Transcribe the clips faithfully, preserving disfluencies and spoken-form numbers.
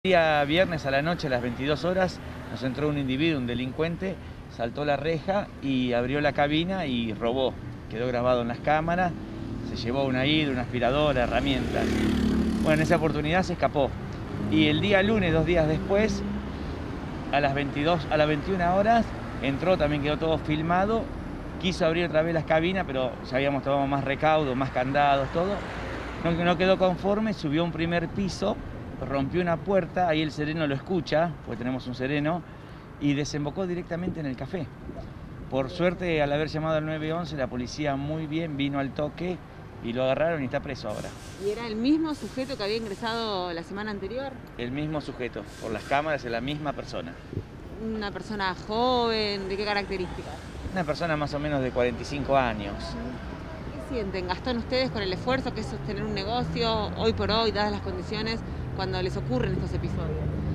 El día viernes a la noche, a las veintidós horas, nos entró un individuo, un delincuente, saltó la reja y abrió la cabina y robó. Quedó grabado en las cámaras, se llevó una hidra, una aspiradora, herramientas. Bueno, en esa oportunidad se escapó. Y el día lunes, dos días después, a las veintidós, a las veintiuna horas, entró, también quedó todo filmado, quiso abrir otra vez las cabinas, pero ya habíamos tomado más recaudos, más candados, todo. No, no quedó conforme, subió a un primer piso, rompió una puerta, ahí el sereno lo escucha, pues tenemos un sereno, y desembocó directamente en el café. Por suerte, al haber llamado al nueve once, la policía muy bien vino al toque y lo agarraron y está preso ahora. ¿Y era el mismo sujeto que había ingresado la semana anterior? El mismo sujeto, por las cámaras es la misma persona. ¿Una persona joven? ¿De qué características? Una persona más o menos de cuarenta y cinco años. ¿Qué sienten? ¿Gastón ustedes con el esfuerzo que es sostener un negocio hoy por hoy, dadas las condiciones, cuando les ocurren estos episodios?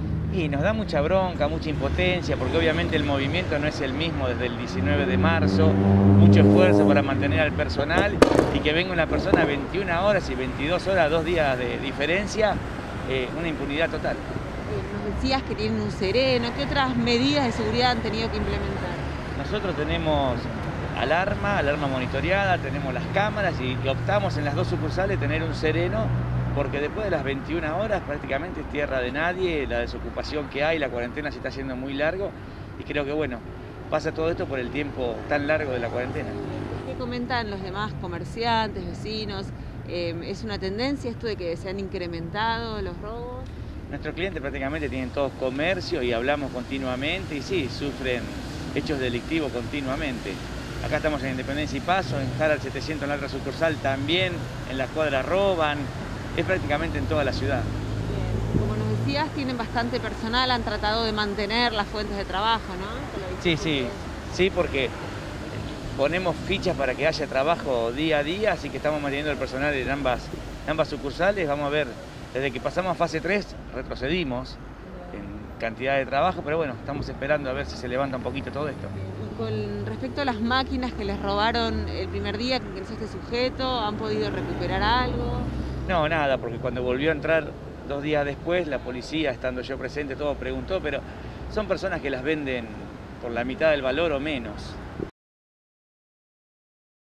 Y nos da mucha bronca, mucha impotencia, porque obviamente el movimiento no es el mismo desde el diecinueve de marzo, mucho esfuerzo para mantener al personal y que venga una persona a veintiuna horas y veintidós horas, dos días de diferencia, eh, una impunidad total. Eh, nos decías que tienen un sereno, ¿qué otras medidas de seguridad han tenido que implementar? Nosotros tenemos alarma, alarma monitoreada, tenemos las cámaras y, y optamos en las dos sucursales tener un sereno, porque después de las veintiuna horas prácticamente es tierra de nadie, la desocupación que hay, la cuarentena se está haciendo muy largo y creo que bueno, pasa todo esto por el tiempo tan largo de la cuarentena. ¿Qué comentan los demás comerciantes, vecinos? Eh, ¿Es una tendencia esto de que se han incrementado los robos? Nuestros clientes prácticamente tienen todos comercio y hablamos continuamente y sí, sufren hechos delictivos continuamente. Acá estamos en Independencia y Paso, en Jara setecientos en la otra sucursal también, en la cuadra roban. Es prácticamente en toda la ciudad. Bien. Como nos decías, tienen bastante personal, han tratado de mantener las fuentes de trabajo, ¿no? Sí, sí, sí, porque ponemos fichas para que haya trabajo día a día, así que estamos manteniendo el personal en ambas, en ambas sucursales. Vamos a ver, desde que pasamos a fase tres, retrocedimos en cantidad de trabajo, pero bueno, estamos esperando a ver si se levanta un poquito todo esto. Y con respecto a las máquinas que les robaron el primer día que ingresó este sujeto, ¿han podido recuperar algo? No, nada, porque cuando volvió a entrar dos días después, la policía, estando yo presente, todo preguntó, pero son personas que las venden por la mitad del valor o menos.